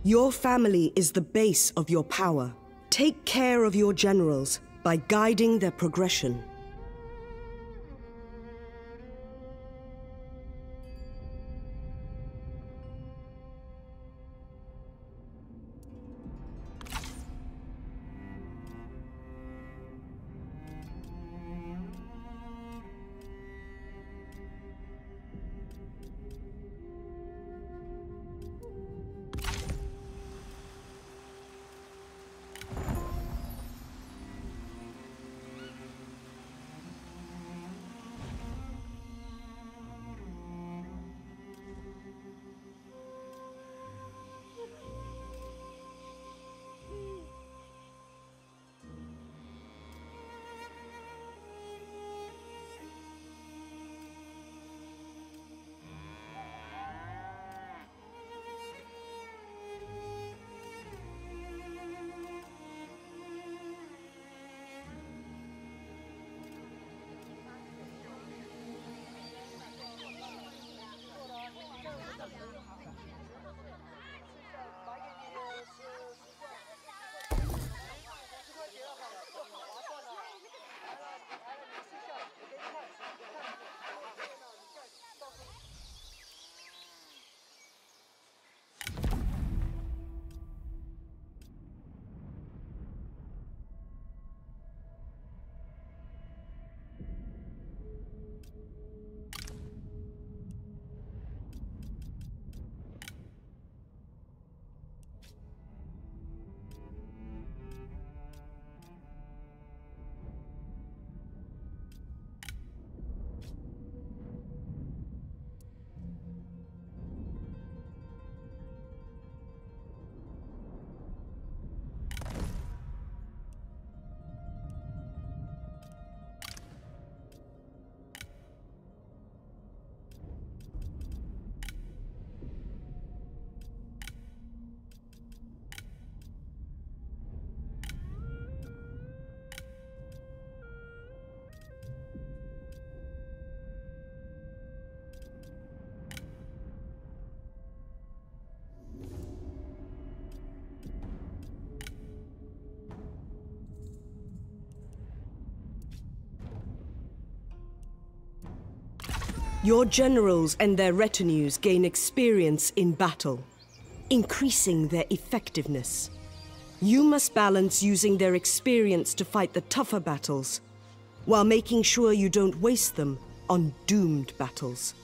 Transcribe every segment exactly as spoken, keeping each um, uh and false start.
Your family is the base of your power. Take care of your generals by guiding their progression. Your generals and their retinues gain experience in battle, increasing their effectiveness. You must balance using their experience to fight the tougher battles, while making sure you don't waste them on doomed battles.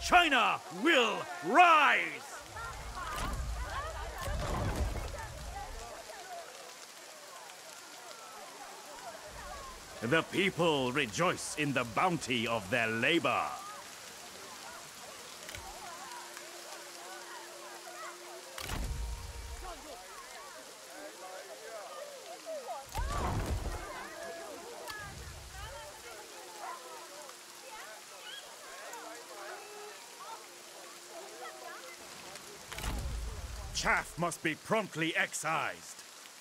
China will rise! The people rejoice in the bounty of their labor. Chaff must be promptly excised.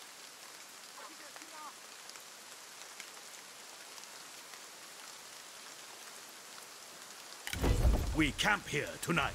We camp here tonight.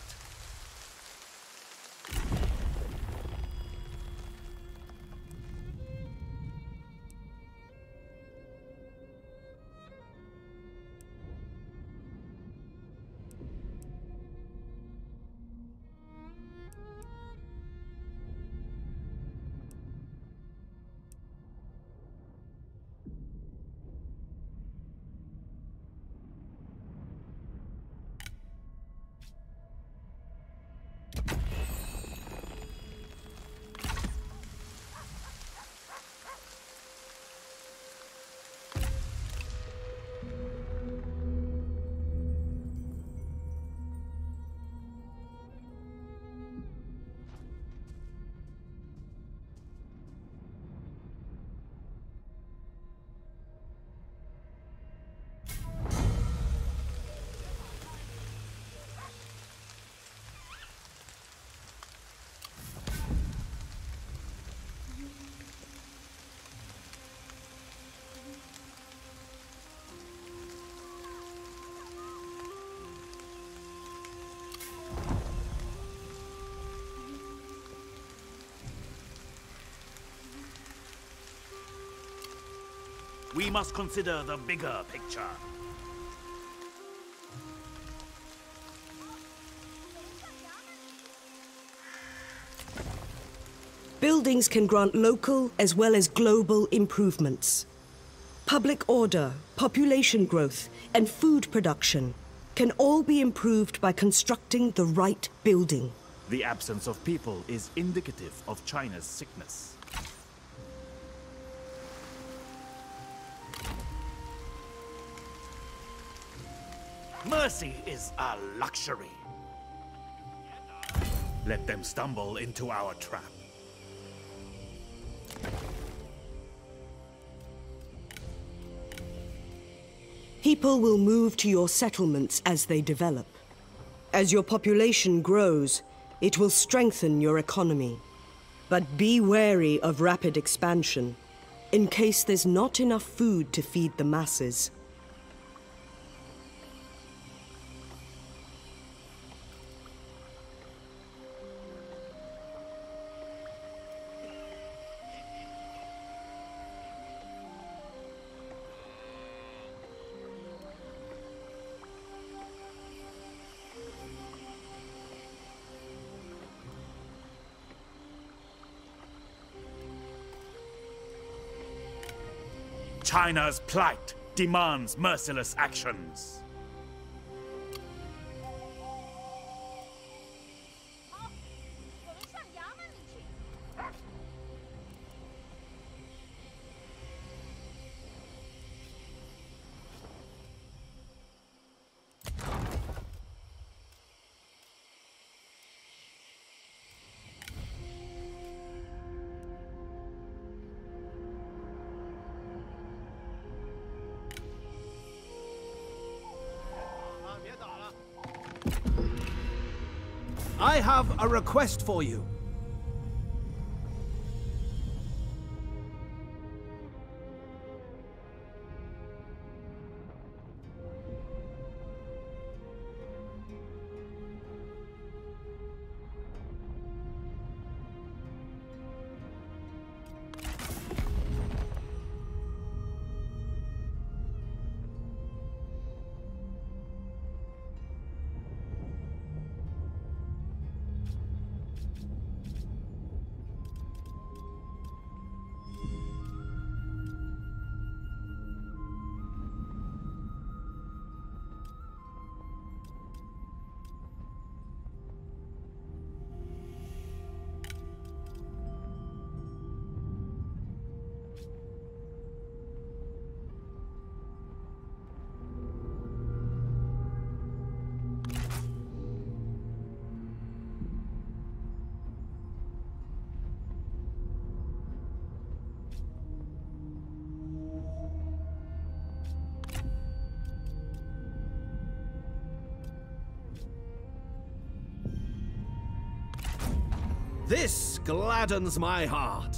We must consider the bigger picture. Buildings can grant local as well as global improvements. Public order, population growth, and food production can all be improved by constructing the right building. The absence of people is indicative of China's sickness. Mercy is a luxury. Let them stumble into our trap. People will move to your settlements as they develop. As your population grows, it will strengthen your economy. But be wary of rapid expansion, in case there's not enough food to feed the masses. China's plight demands merciless actions. I have a request for you. This gladdens my heart.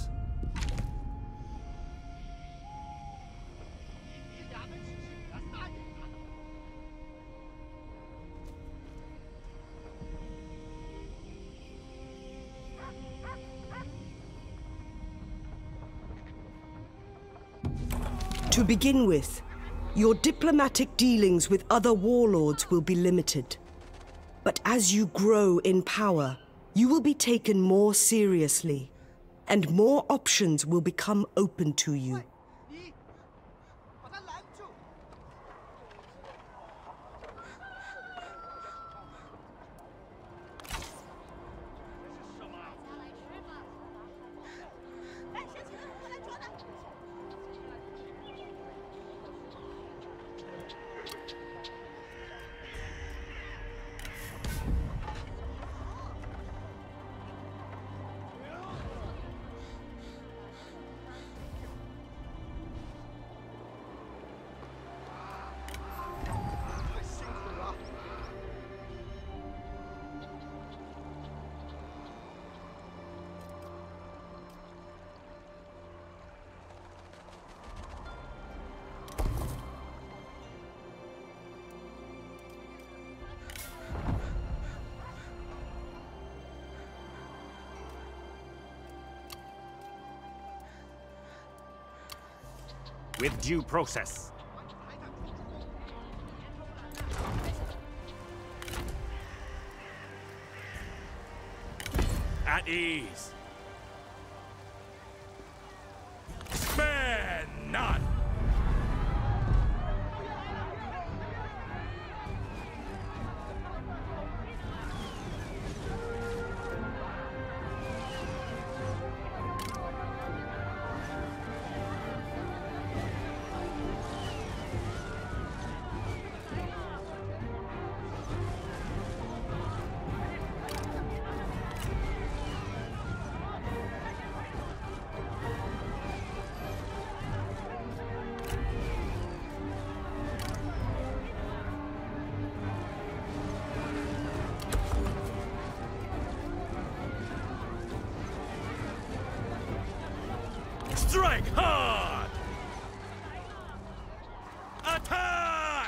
To begin with, your diplomatic dealings with other warlords will be limited. But as you grow in power, you will be taken more seriously, and more options will become open to you. With due process. At ease. Spare none. Strike hard! Attack!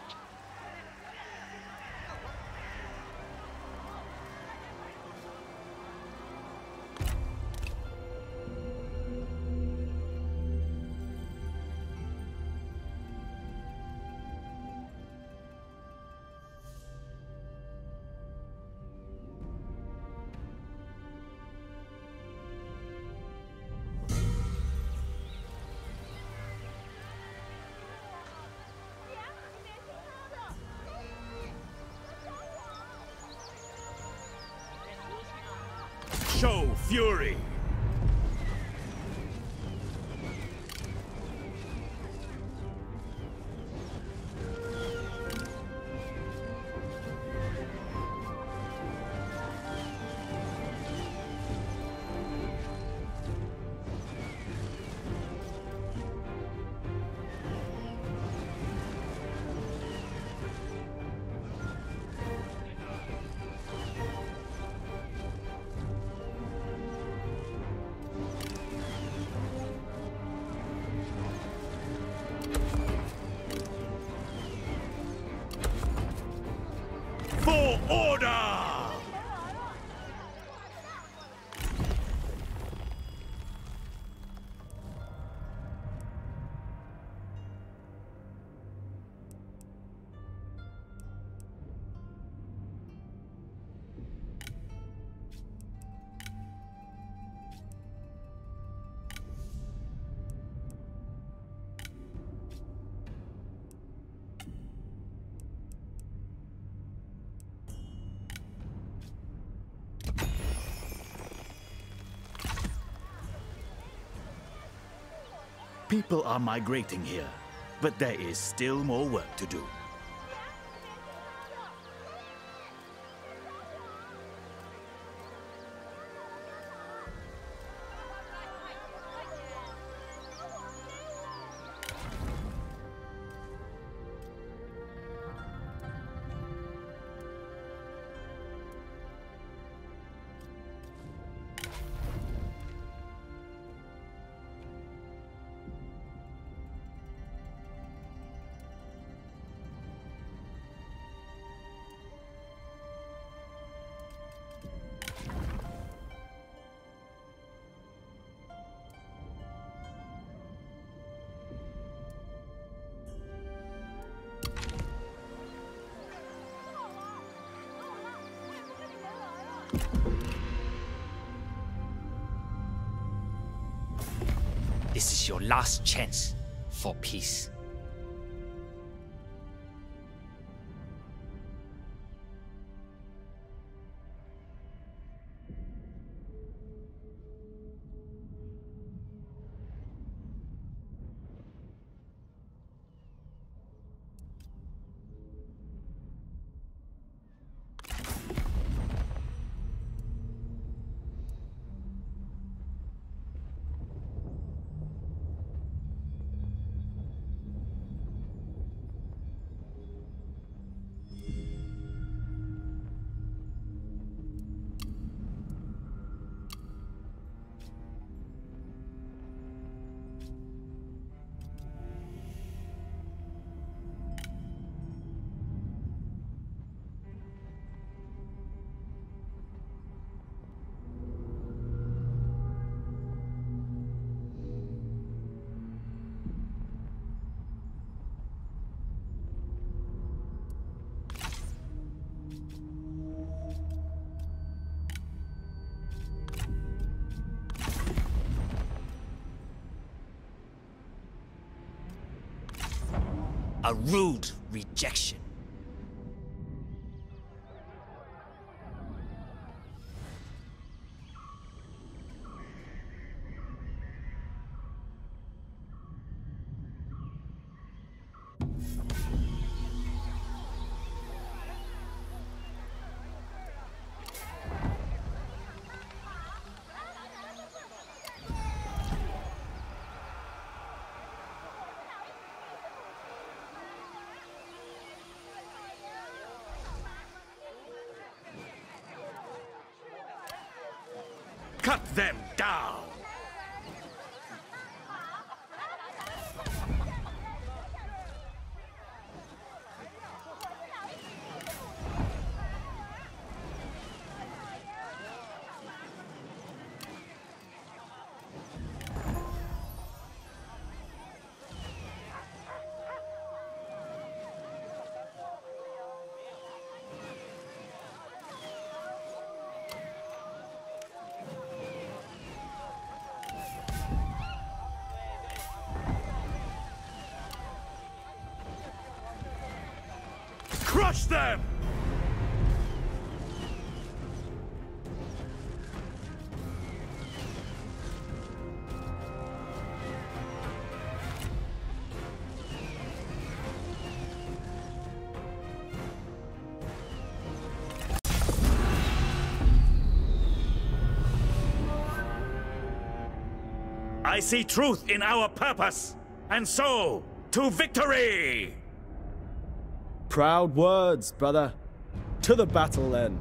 Show fury! For order! People are migrating here, but there is still more work to do. This is your last chance for peace. A rude rejection. Cut them down! Crush them! I see truth in our purpose, and so, to victory! Proud words, brother. To the battle, then.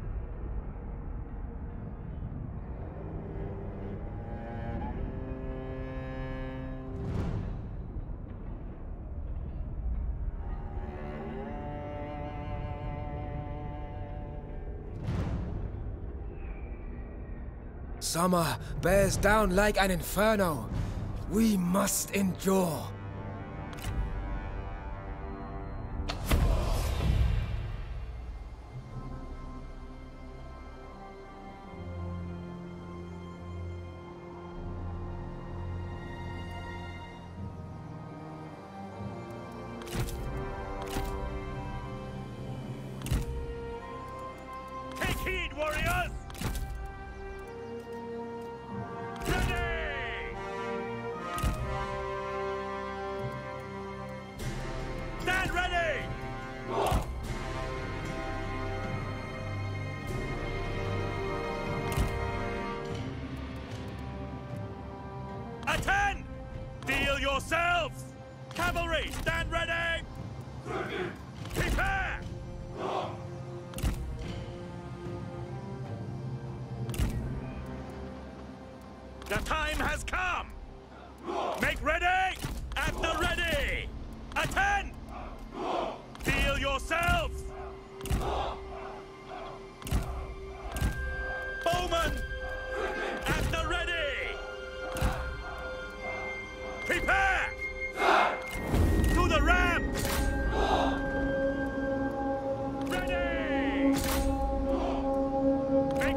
Summer bears down like an inferno. We must endure. Take heed, warriors! Ready! Stand ready! Attend! Deal yourselves! Cavalry, stand ready! Prepare! The time has come! Make ready! At the ready! Attend! Deal yourselves! Bowman! At the ready! Prepare! To the ramp! Ready!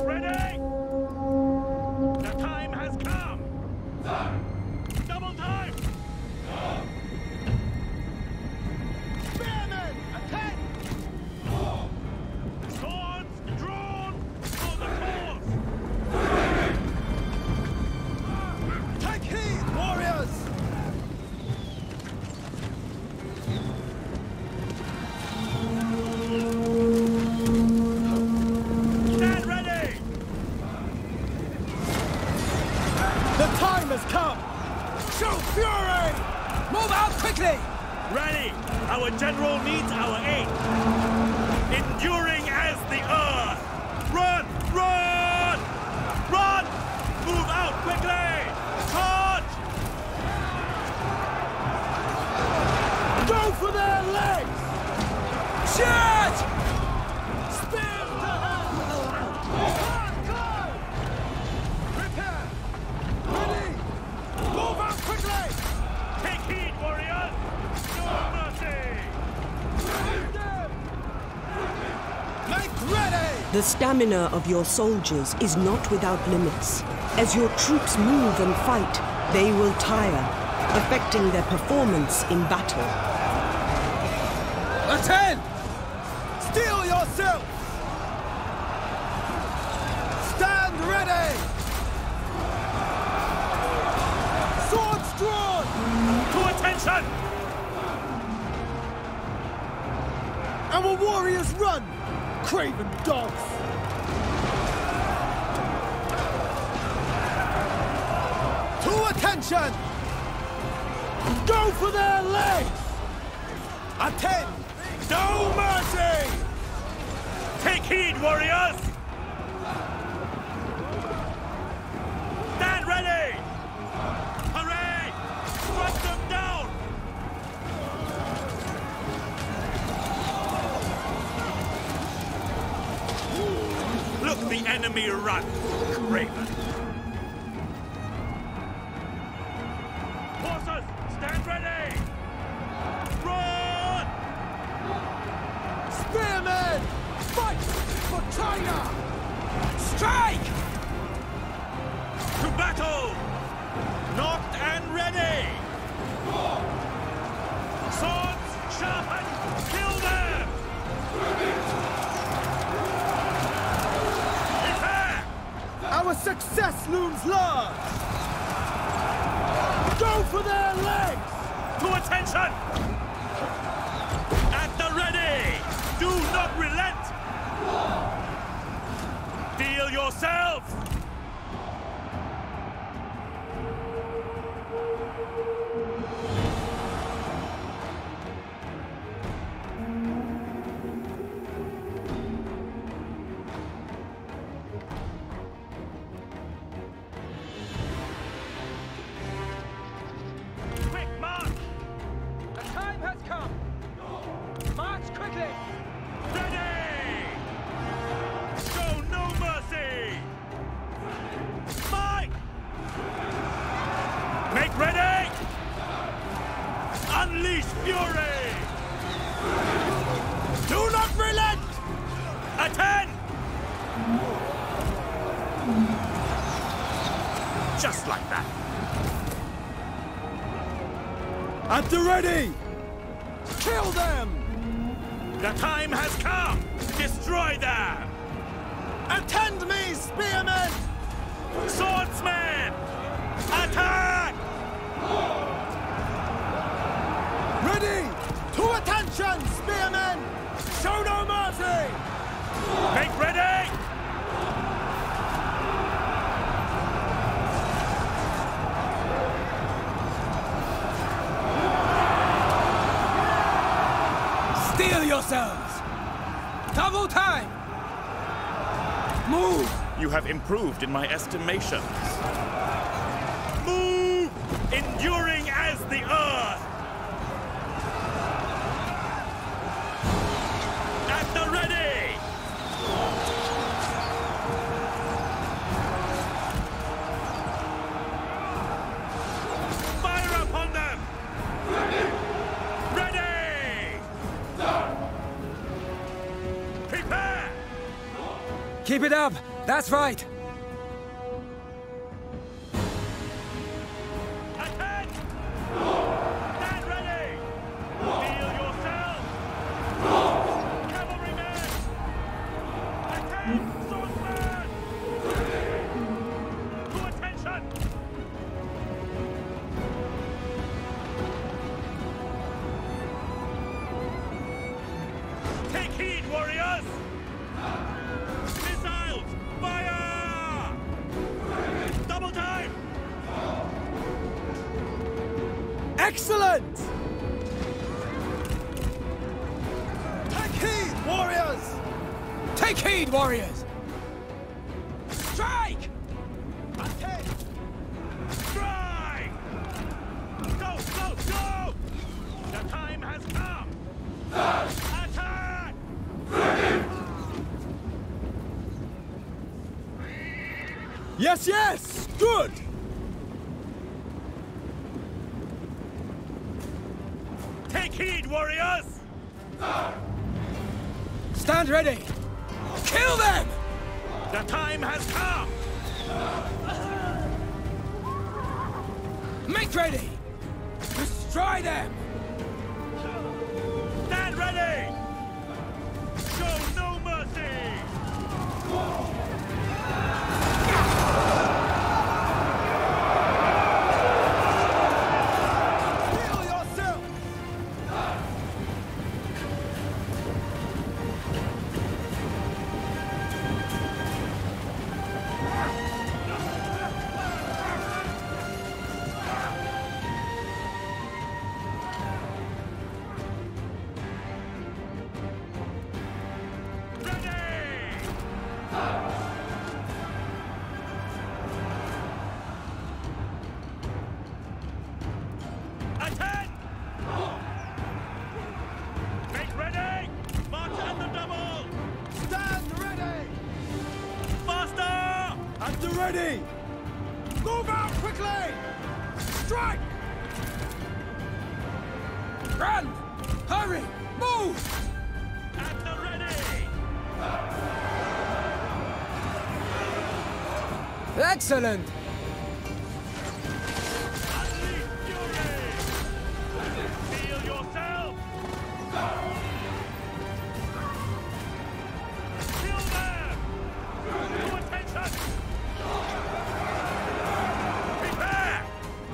Our general needs our aid! Enduring as the earth! Run! Run! Run! Move out quickly! Charge! Go for their legs! Charge! Spear to hand! Prepare! Ready! Move out quickly! Take heed, warriors! No mercy! Make ready! The stamina of your soldiers is not without limits. As your troops move and fight, they will tire, affecting their performance in battle. Attend! Steel yourself! Stand ready! Swords drawn! To attention! Our warriors run! Craven dogs! To attention! Go for their legs! Attend! No mercy! Take heed, warriors! Stand ready! Hooray! Strike them down! Look the enemy run, Craven! Horses, stand ready! Run! Spearmen! Fight for China! Strike! To battle! Knocked and ready! Swords sharpened! Kill them! Prepare! Our success looms large! Go for their legs! To attention! At the ready! Do not relent! Steel yourself! Quick march! The time has come! March quickly! Ready! Show no mercy! Fight! Make ready! Unleash fury! Do not relent! Attend! Just like that. At the ready! Kill them! The time has come! Destroy them! Attend me, spearmen! Swordsmen! Attack! Ready! To attention, spearmen! Show no mercy! Make ready! Steel yourselves! Double time! Move! You have improved in my estimations. Move! Enduring as the earth! At the ready! Fire upon them! Ready! Ready! Prepare! Keep it up! That's right! Attack! Stand ready! Steel yourself! Cavalrymen! Attack! Swordsmen! To attention! Take heed, warriors! Missiles! Fire! Double time! Excellent! Take heed, warriors! Strike! Attack! Strike! Go, go, go! The time has come! Attack! Yes, yes! Good! Take heed, warriors! Stand ready! Kill them! The time has come! Make ready! Destroy them! Stand ready! Show no mercy! Heal yourself! Attack! Make ready! March at the double! Stand ready! Faster! At the ready! Move out quickly! Strike! Run! Hurry! Move! At the ready! Excellent! Unleash fury! Feel yourself! Kill them! To attention! Prepare!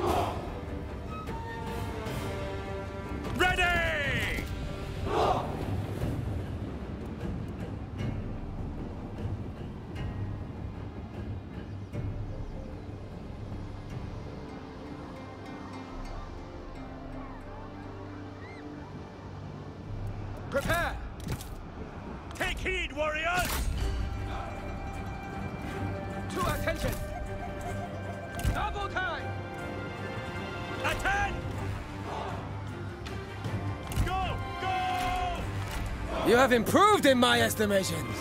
Ready! Prepare! Take heed, warriors! To attention! Double time! Attend! Go! Go! You have improved in my estimations!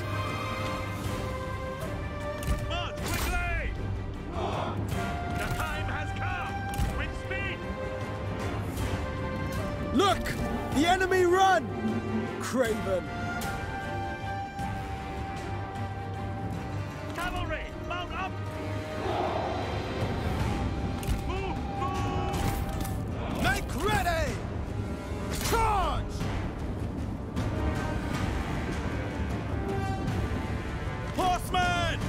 March quickly! The time has come! With speed! Look! The enemy run! Craven! Cavalry! Mount up! Move! Move! Make ready! Charge! Horsemen!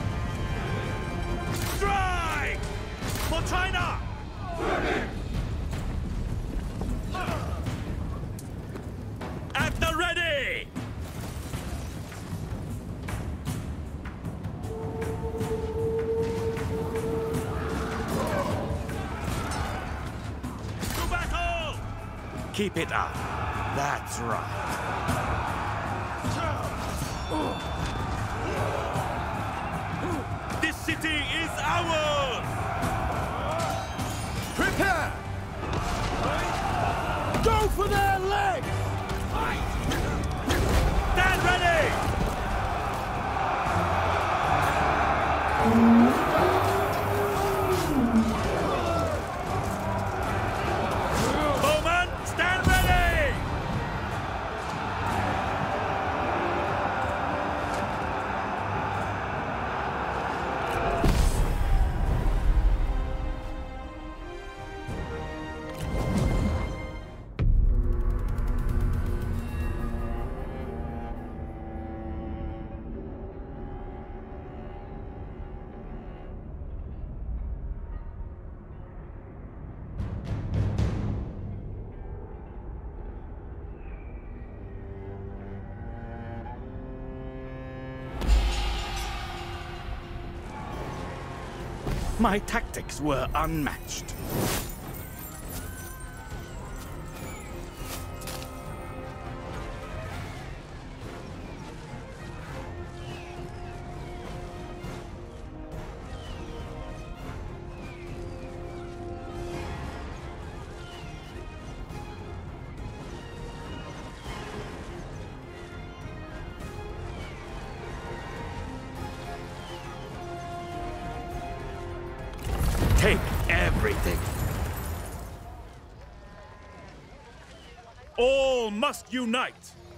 Strike! For China! At the ready! To battle! Keep it up. That's right. This city is ours! Prepare! Go for their legs! Stand ready! Bowman, stand ready! My tactics were unmatched. Take everything. All must unite!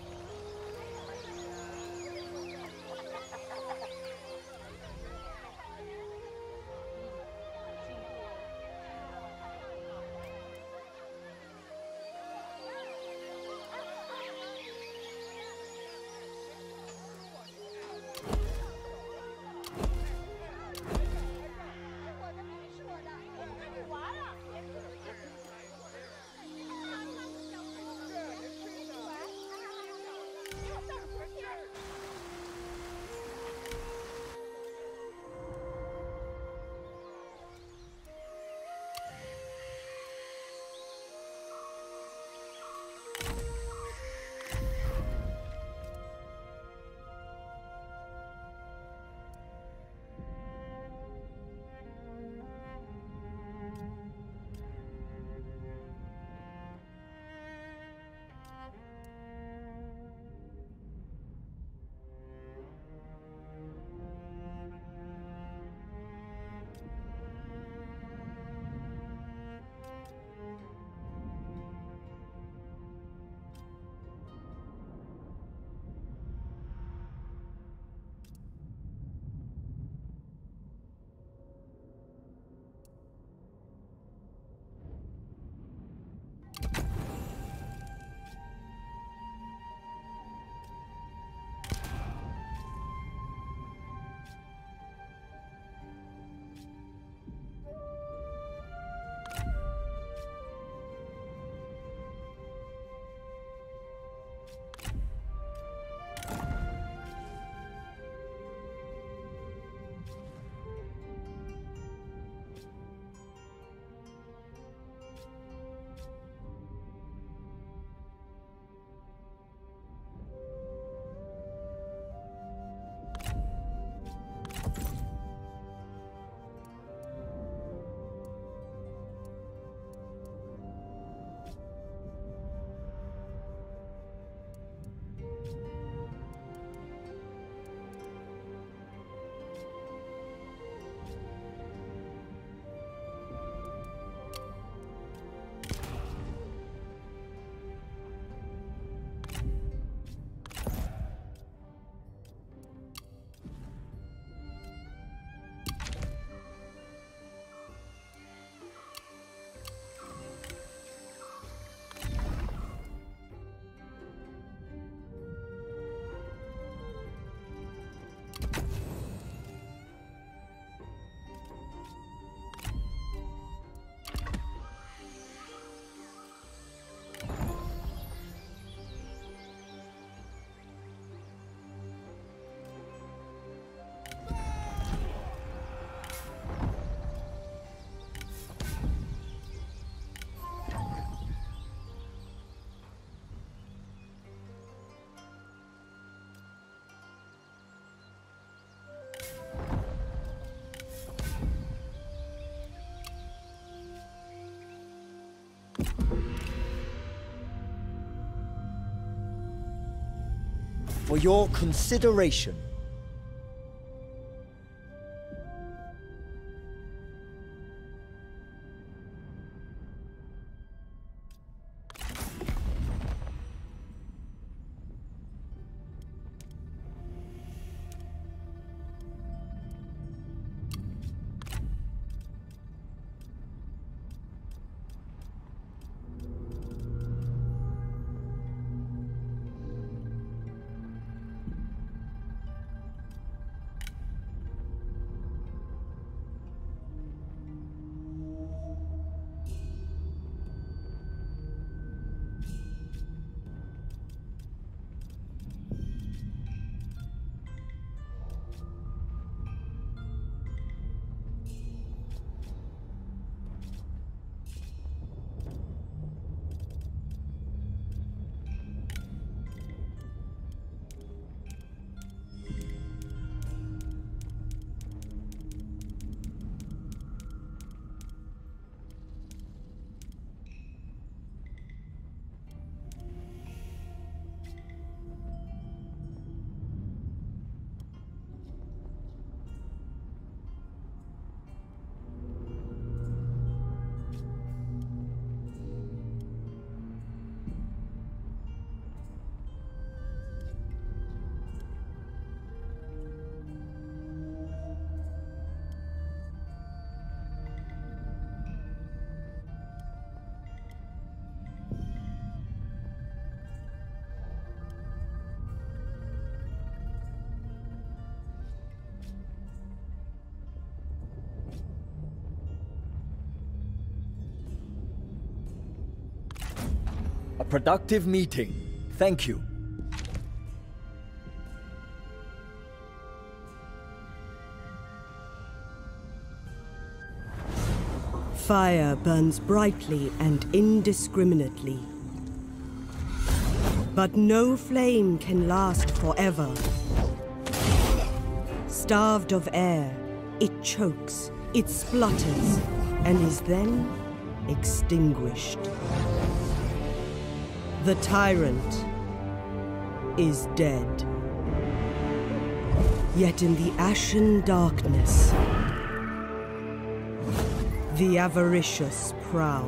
For your consideration. productive meeting. Thank you. Fire burns brightly and indiscriminately. But no flame can last forever. Starved of air, it chokes, it splutters, and is then extinguished. The tyrant is dead. Yet in the ashen darkness, the avaricious prowl.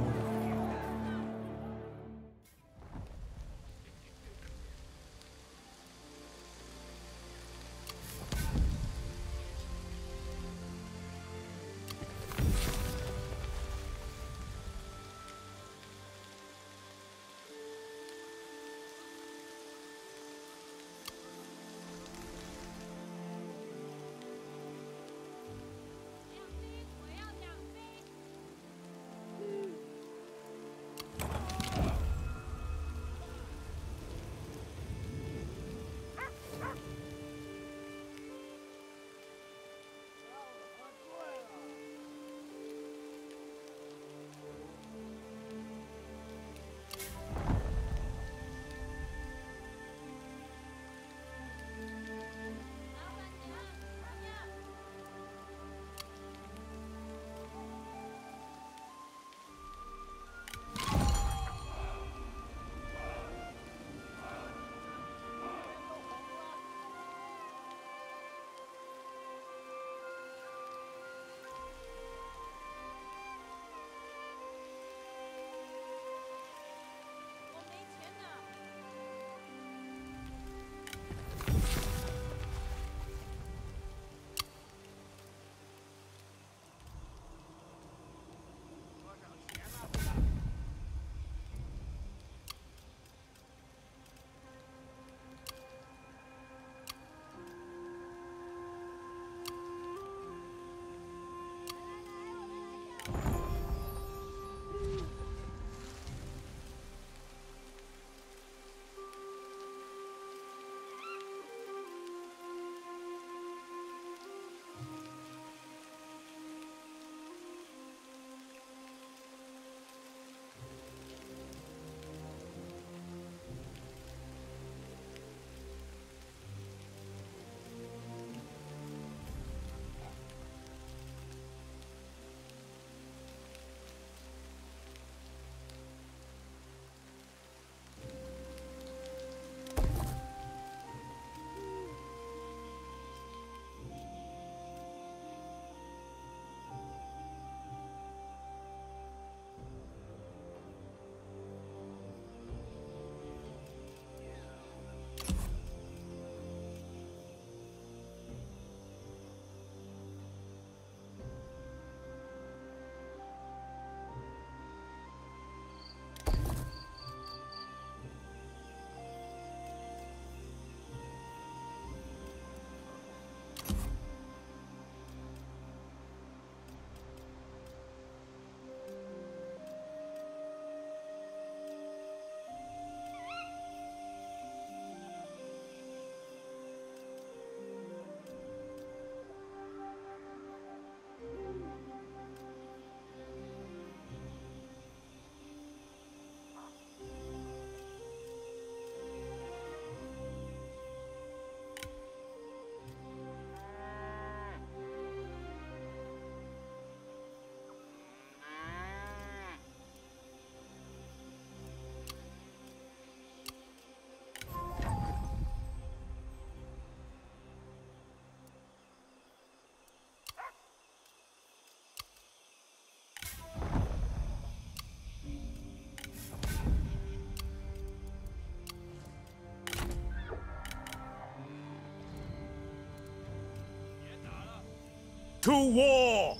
To war!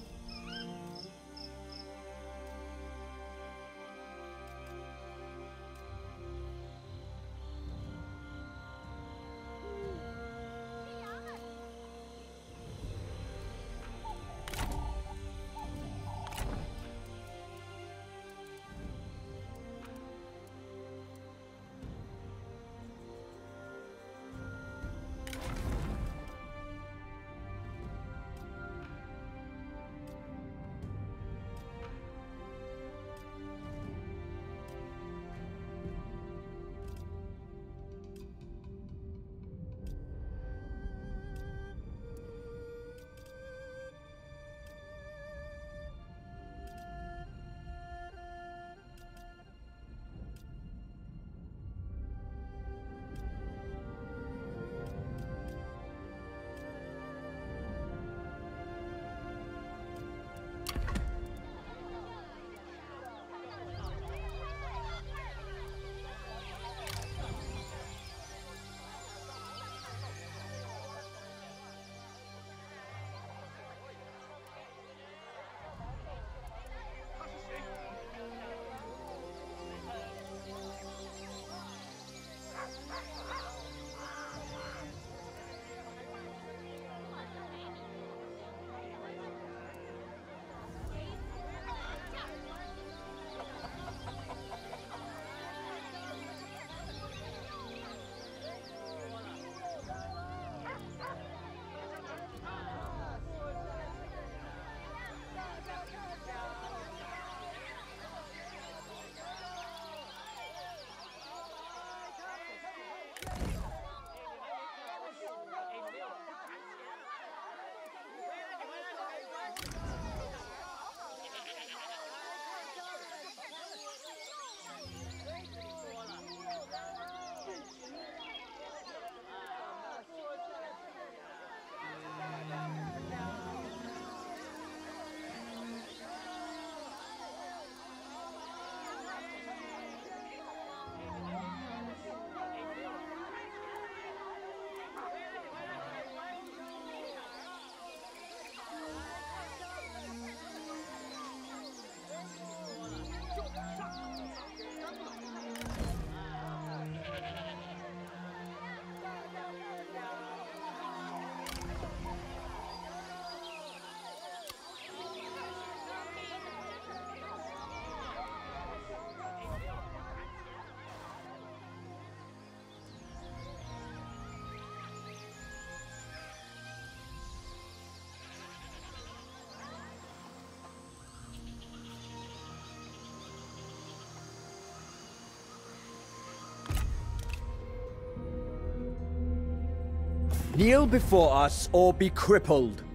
Kneel before us or be crippled.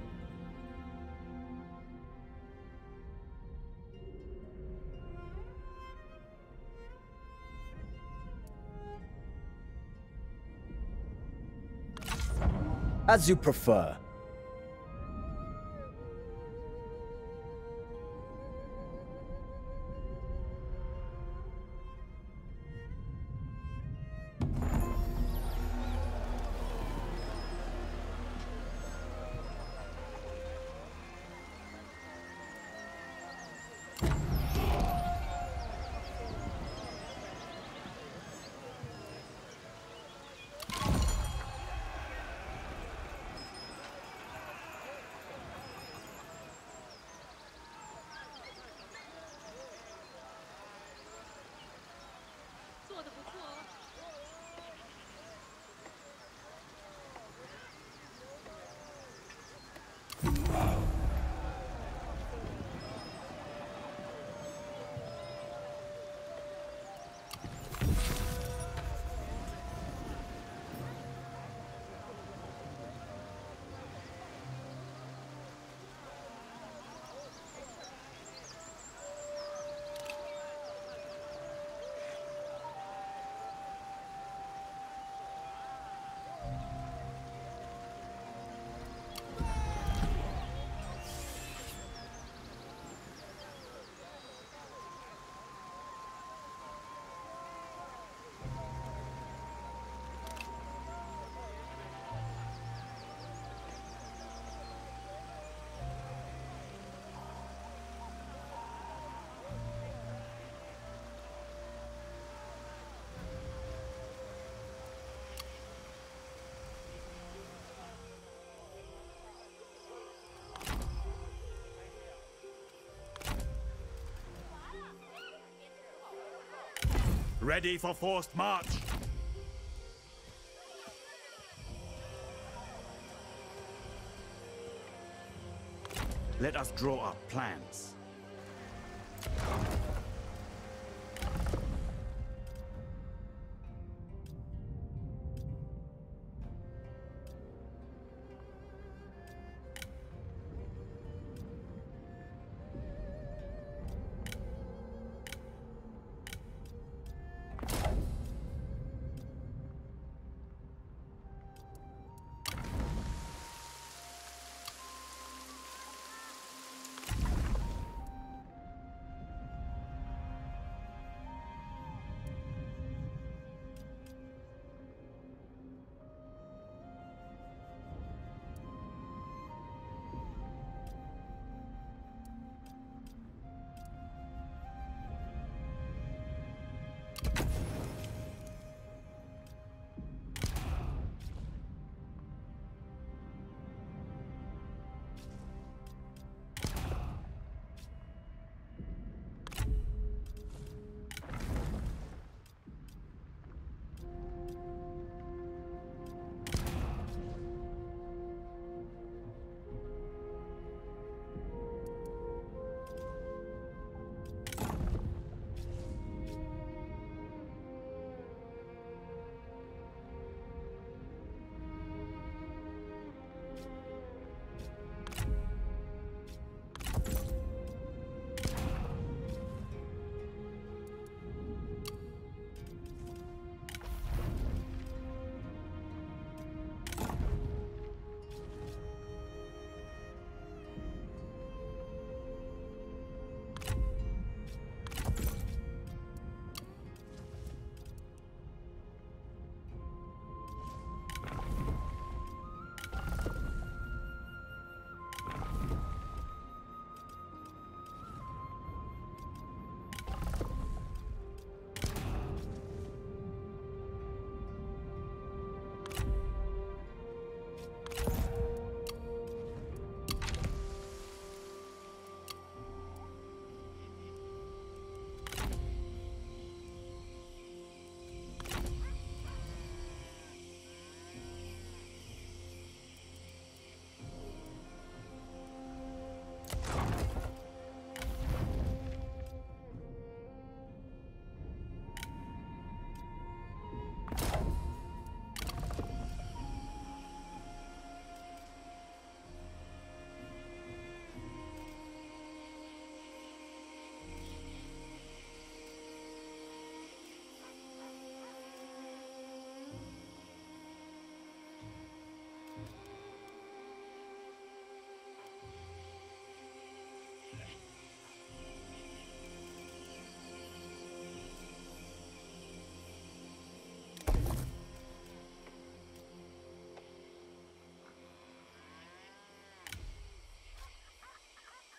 As you prefer. Ready for forced march. Let us draw up plans.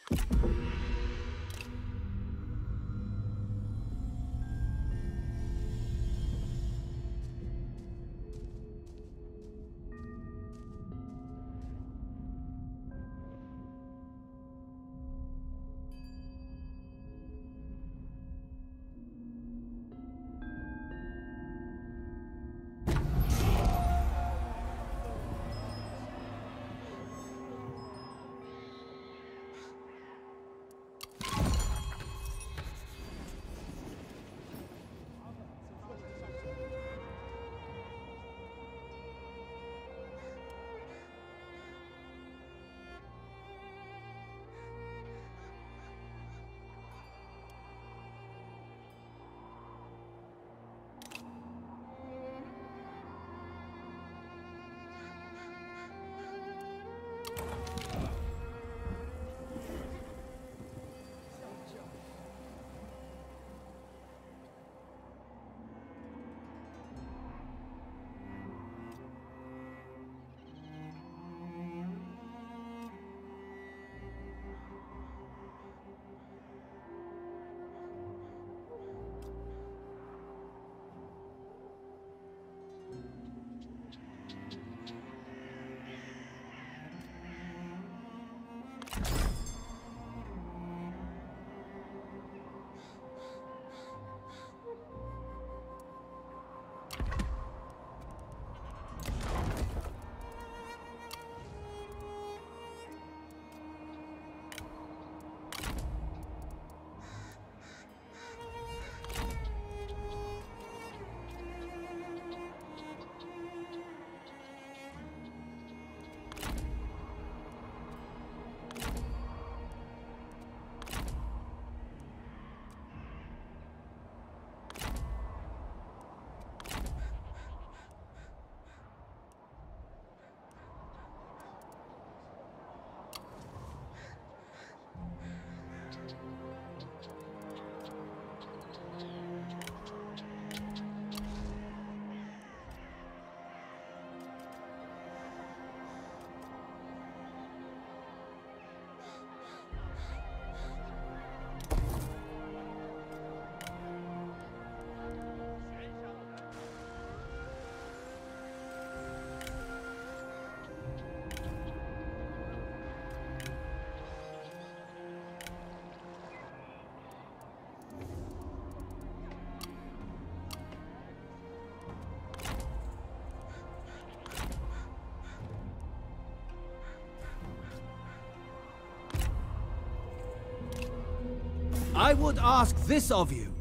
I would ask this of you.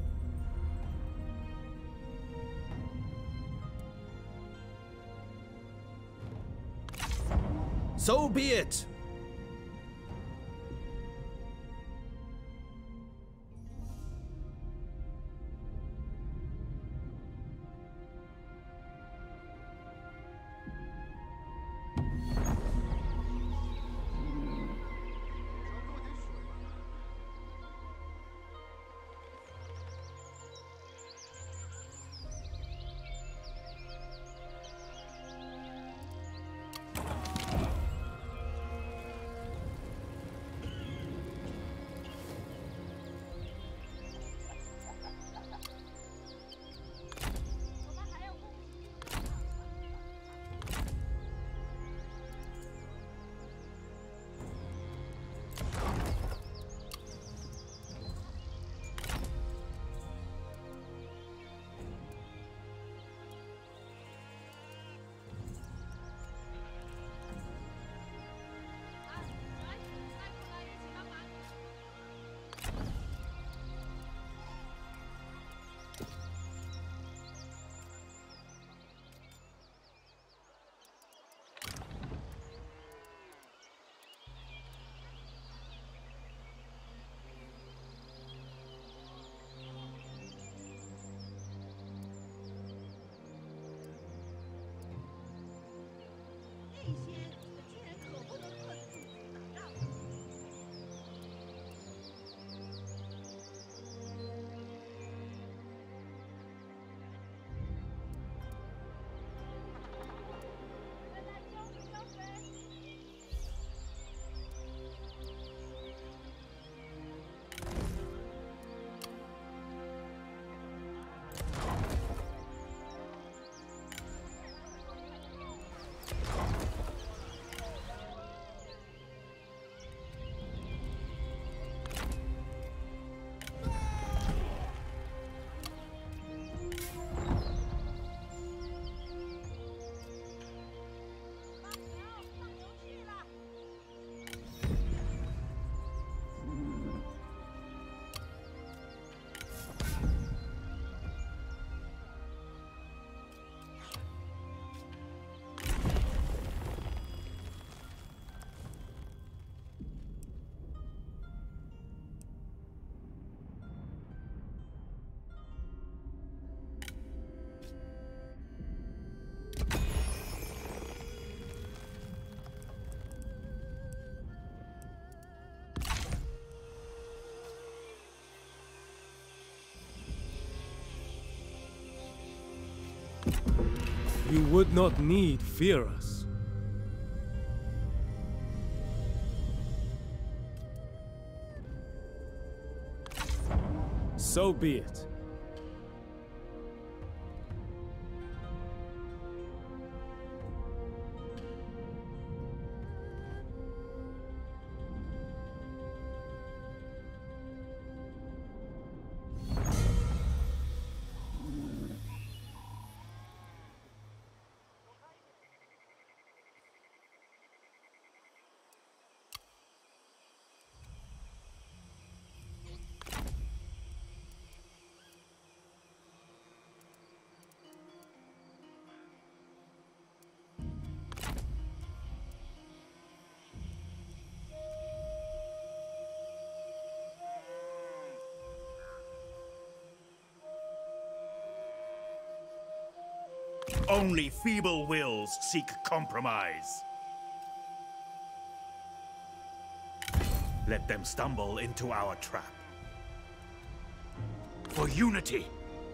So be it. You would not need fear us. So be it. Only feeble wills seek compromise. Let them stumble into our trap. For unity!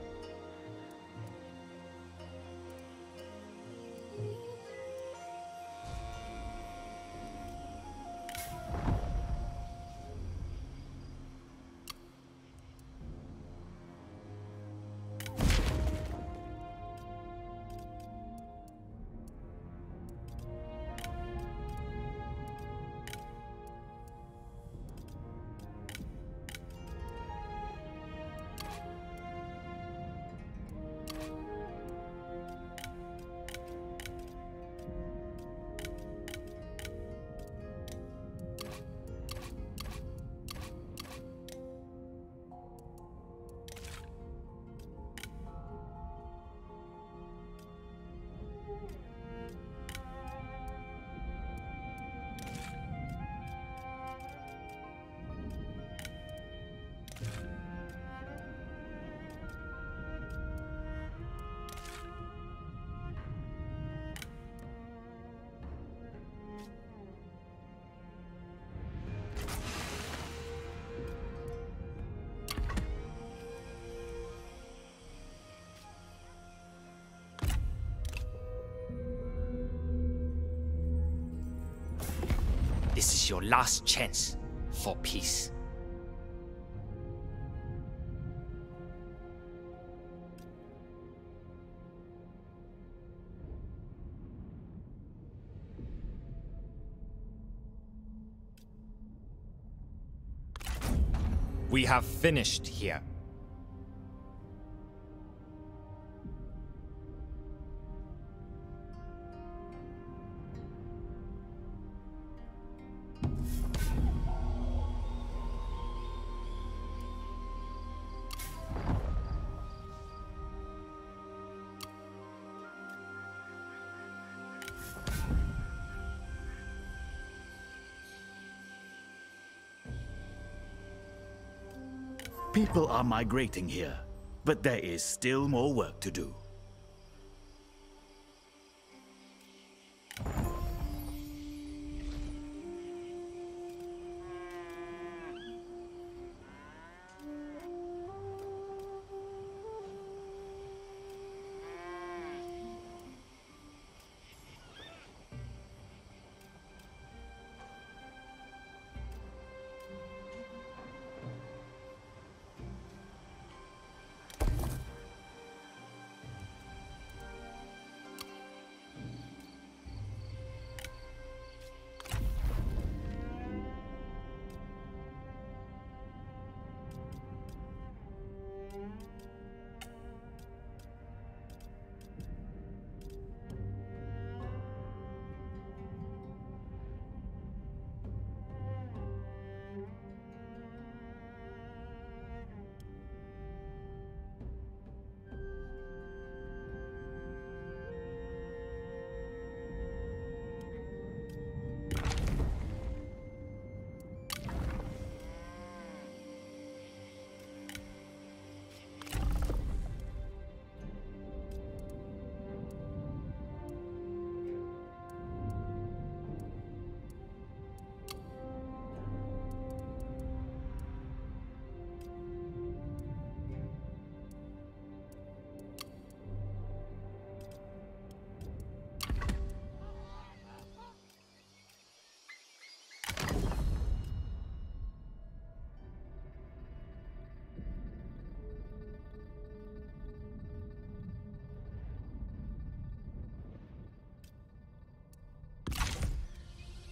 This is your last chance for peace. We have finished here. People are migrating here, but there is still more work to do.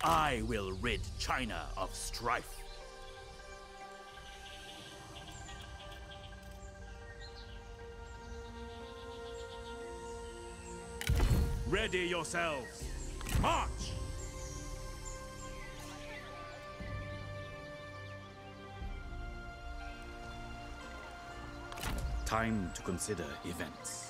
I will rid China of strife. Ready yourselves. March! Time to consider events.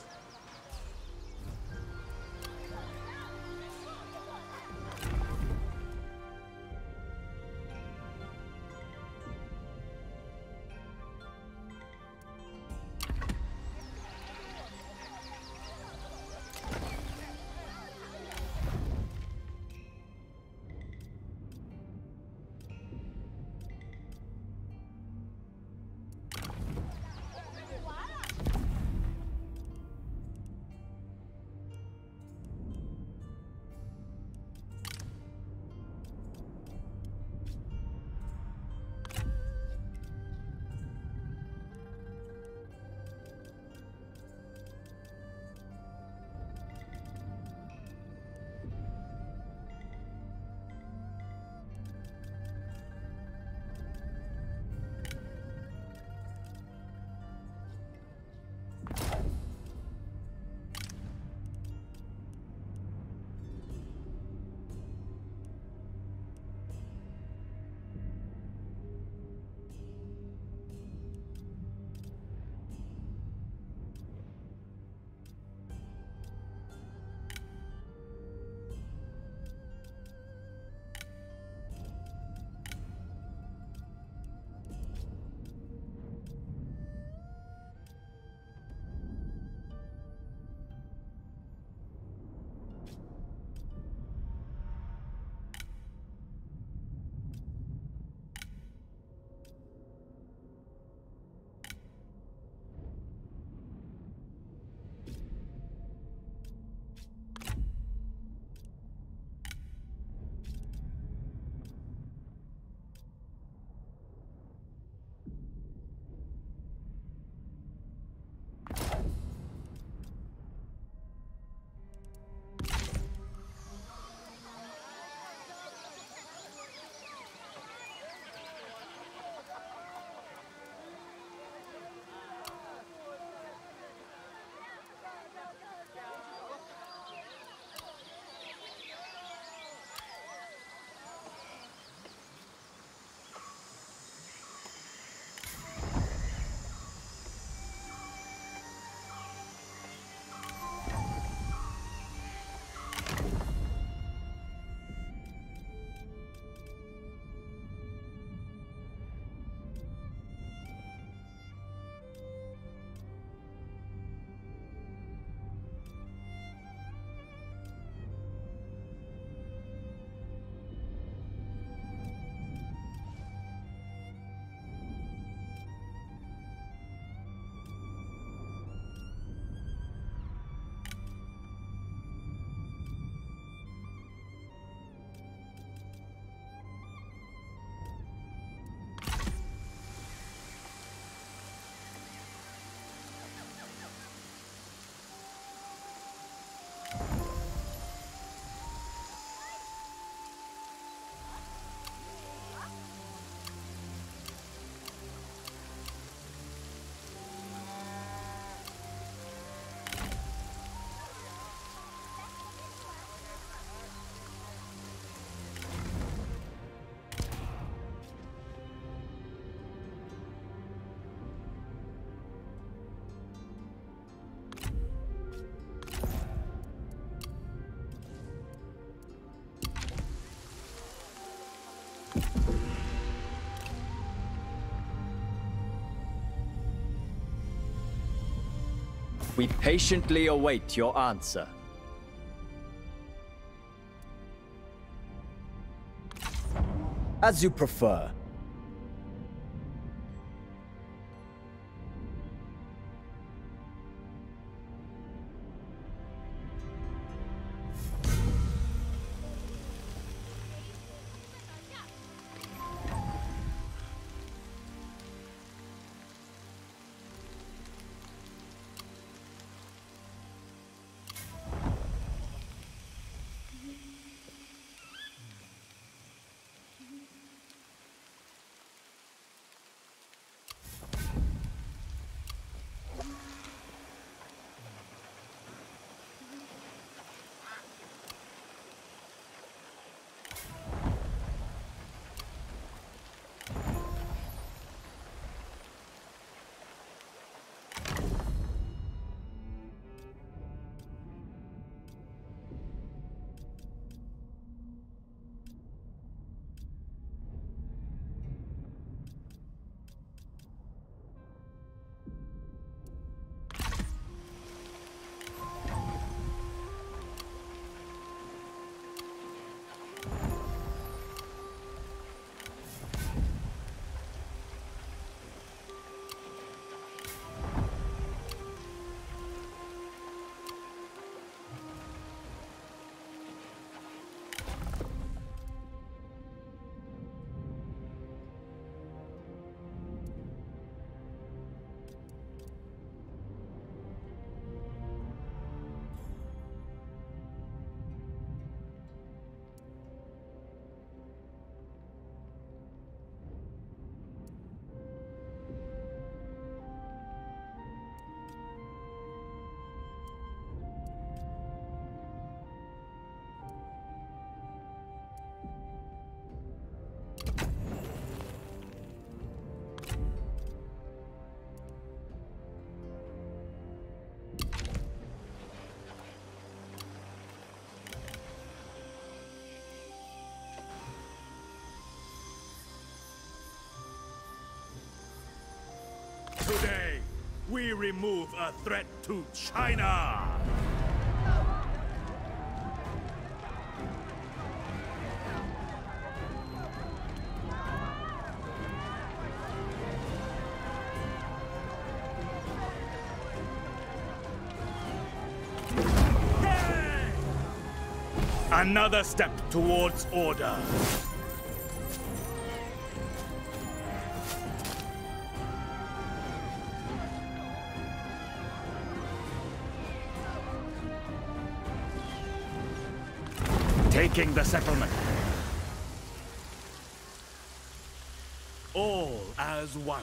We patiently await your answer. As you prefer. we remove a threat to China! Another step towards order. Taking the settlement. All as one.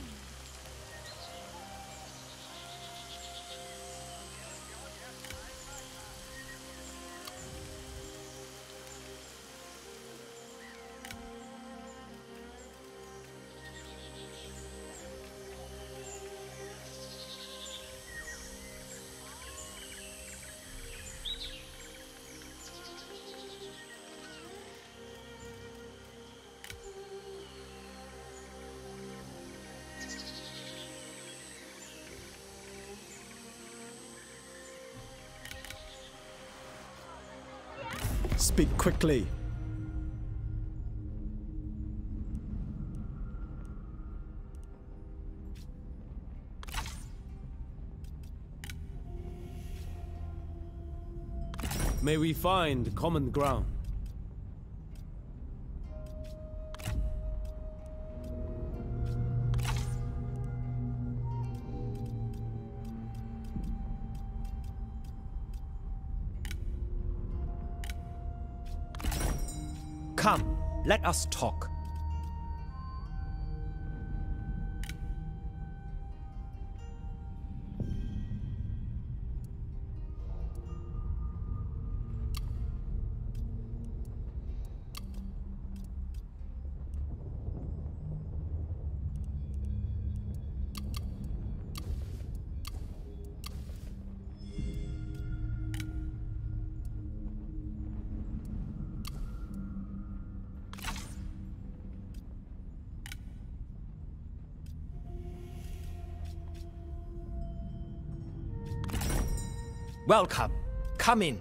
Speak quickly. May we find common ground. Come, let us talk. Welcome. Come in.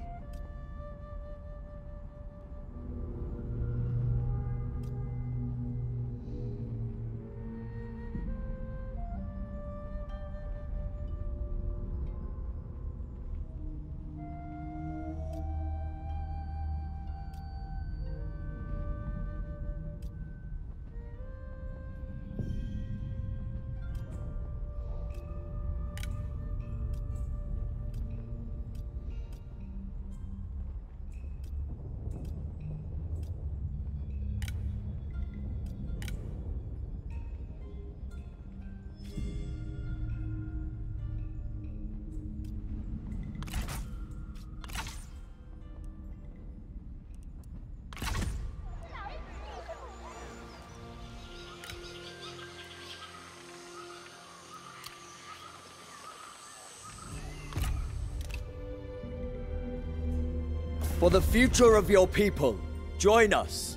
For the future of your people, join us.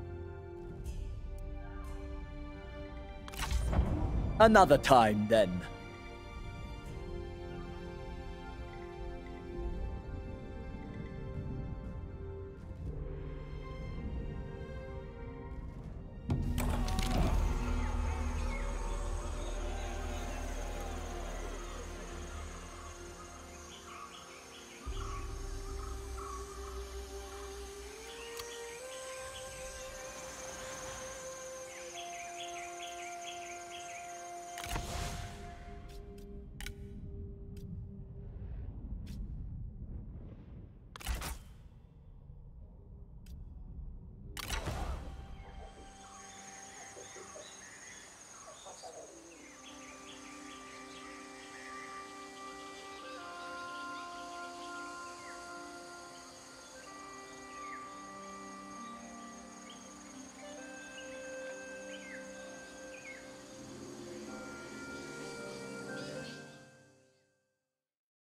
Another time, then.